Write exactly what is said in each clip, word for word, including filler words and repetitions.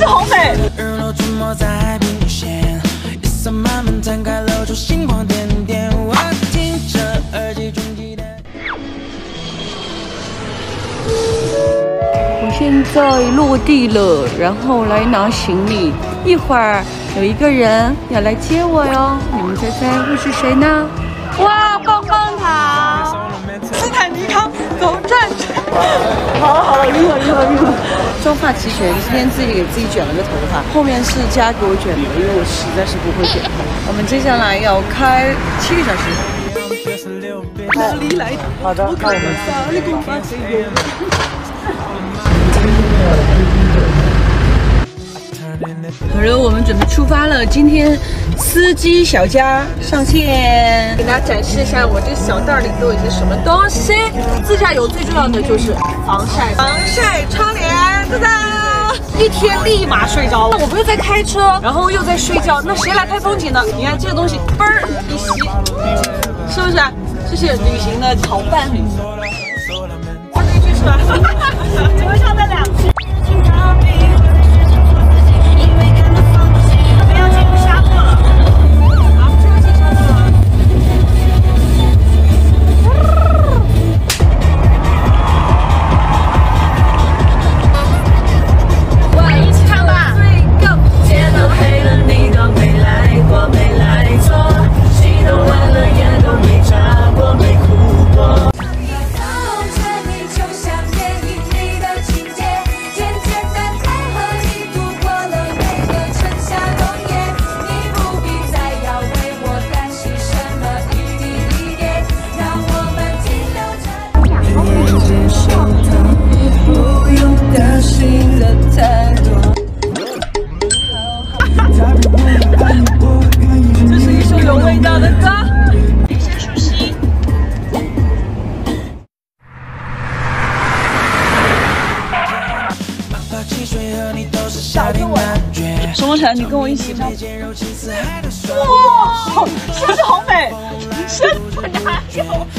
好美。 日落沉没在海平线，夜色慢慢摊开，露出星光点点。我听着耳机中记的。 我现在落地了，然后来拿行李。一会儿有一个人要来接我哟，你们猜猜会是谁呢？哇，棒棒糖！斯坦尼康，走站着。好了好了，晕了晕了晕了。妆发齐全，今天自己给自己卷了个头发，后面是家给我卷的，因为我实在是不会卷头。我们接下来要开七个小时。哪里来的？好的，那我们哪里公发谁有？好了，我们准备出发了。今天司机小佳上线，给大家展示一下我这小袋里都有些什么东西。自驾游最重要的就是防晒，防晒窗帘，噔噔，一天立马睡着。我不是在开车，然后又在睡觉，那谁来拍风景呢？你看这个东西，嘣儿一吸，是不是？这是旅行的好伴侣。他这句是吧？怎么唱的两句？这是一首有味道的歌。先休息。什么城？你跟我一起唱。哇，是不是好美？是不是哪有？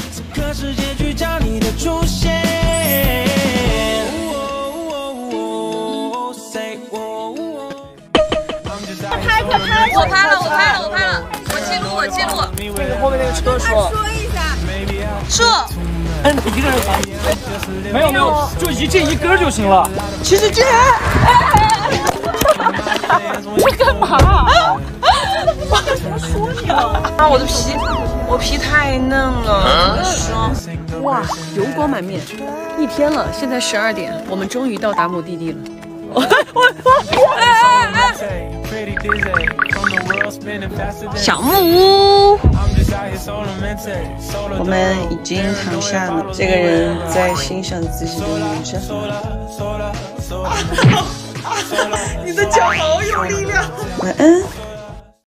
拍快拍！我拍了，我拍了，我拍了，我记录，我记录。那个后面那个车说。说一下。这。嗯，一个人罚。没有没有，就一进一根就行了。其实这。你在干嘛？我干什么说你了？啊，我的皮，我皮太嫩了，说。哇，油光满面。一天了，现在十二点，我们终于到达目的地了。我我我！哎哎哎！小木屋，我们已经躺下了。这个人在欣赏自己的女生。你的脚好有力量。晚安。